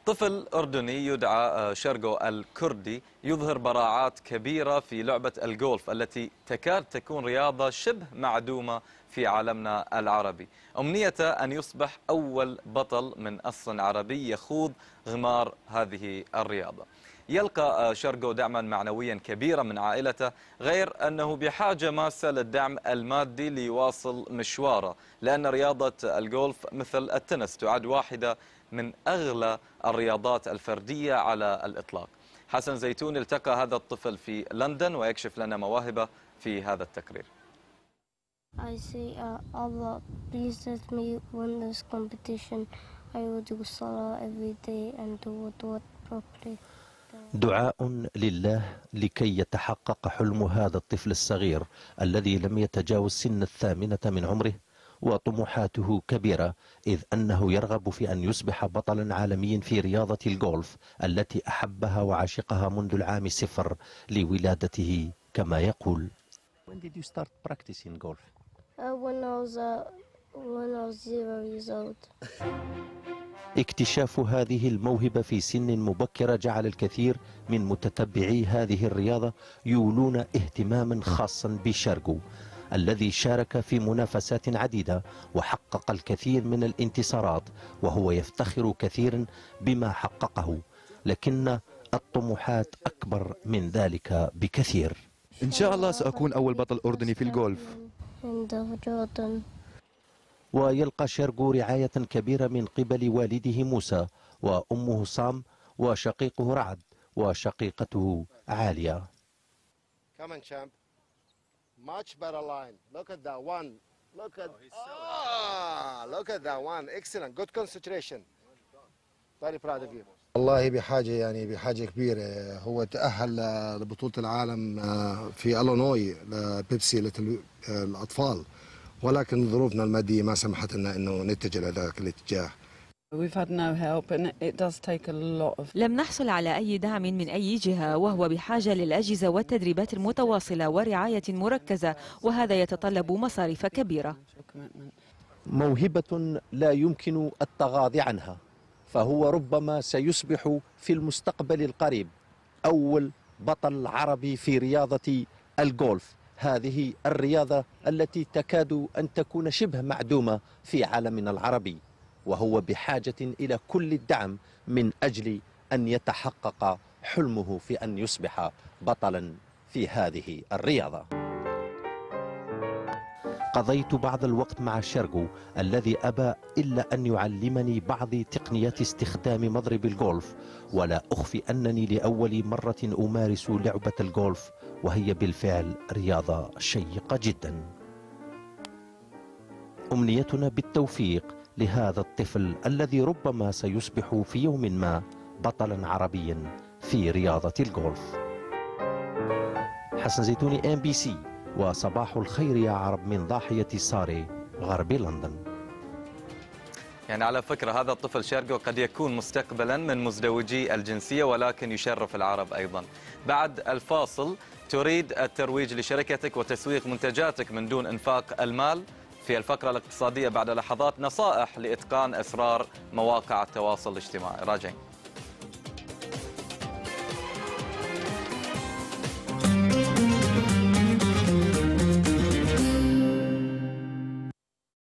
طفل أردني يدعى شرقو الكردي يظهر براعات كبيرة في لعبة الجولف التي تكاد تكون رياضة شبه معدومة في عالمنا العربي. أمنيته أن يصبح أول بطل من أصل عربي يخوض غمار هذه الرياضة. يلقى شرقو دعما معنويا كبيرا من عائلته، غير أنه بحاجة ماسة للدعم المادي ليواصل مشواره، لأن رياضة الجولف مثل التنس تعد واحدة من أغلى الرياضات الفردية على الإطلاق. حسن زيتون التقى هذا الطفل في لندن ويكشف لنا مواهبه في هذا التقرير. I say, Allah, please let me win this competition. I will do salah every day and do wudu properly. دعاء لله لكي يتحقق حلم هذا الطفل الصغير الذي لم يتجاوز سن 8 من عمره، وطموحاته كبيرة إذ أنه يرغب في أن يصبح بطلا عالميا في رياضة الجولف التي أحبها وعشقها منذ العام 0 لولادته كما يقول. When did you start practicing golf? When I was 0 years old. اكتشاف هذه الموهبة في سن مبكرة جعل الكثير من متتبعي هذه الرياضة يولون اهتماما خاصا بشرقو الذي شارك في منافسات عديدة وحقق الكثير من الانتصارات، وهو يفتخر كثيرا بما حققه، لكن الطموحات أكبر من ذلك بكثير. إن شاء الله سأكون أول بطل أردني في الجولف. ويلقى شرقو رعاية كبيرة من قبل والده موسى وأمه صام وشقيقه رعد وشقيقته عالية. Much better line. Look at that one. Look at that one. Excellent. Good concentration. Very proud of you. والله بحاجة كبيرة. هو تأهل لبطولة العالم في إلينوي لبيبسي للأطفال، ولكن ظروفنا المادية ما سمحت لنا إنه نتجه لذاك الاتجاه. لم نحصل على أي دعم من أي جهة، وهو بحاجة للأجهزة والتدريبات المتواصلة ورعاية مركزة، وهذا يتطلب مصاريف كبيرة. موهبة لا يمكن التغاضي عنها، فهو ربما سيصبح في المستقبل القريب أول بطل عربي في رياضة الجولف، هذه الرياضة التي تكاد أن تكون شبه معدومة في عالمنا العربي، وهو بحاجة إلى كل الدعم من أجل أن يتحقق حلمه في أن يصبح بطلا في هذه الرياضة. قضيت بعض الوقت مع شرقو الذي أبى إلا أن يعلمني بعض تقنيات استخدام مضرب الجولف، ولا أخفي أنني لأول مرة أمارس لعبة الجولف، وهي بالفعل رياضة شيقة جدا. أمنيتنا بالتوفيق لهذا الطفل الذي ربما سيصبح في يوم ما بطلا عربيا في رياضة الجولف. حسن زيتوني MBC، وصباح الخير يا عرب من ضاحية ساري غرب لندن. يعني على فكرة هذا الطفل شرقو قد يكون مستقبلا من مزدوجي الجنسية، ولكن يشرف العرب أيضا. بعد الفاصل تريد الترويج لشركتك وتسويق منتجاتك من دون إنفاق المال. في الفقرة الاقتصادية بعد لحظات نصائح لإتقان أسرار مواقع التواصل الاجتماعي. راجعين.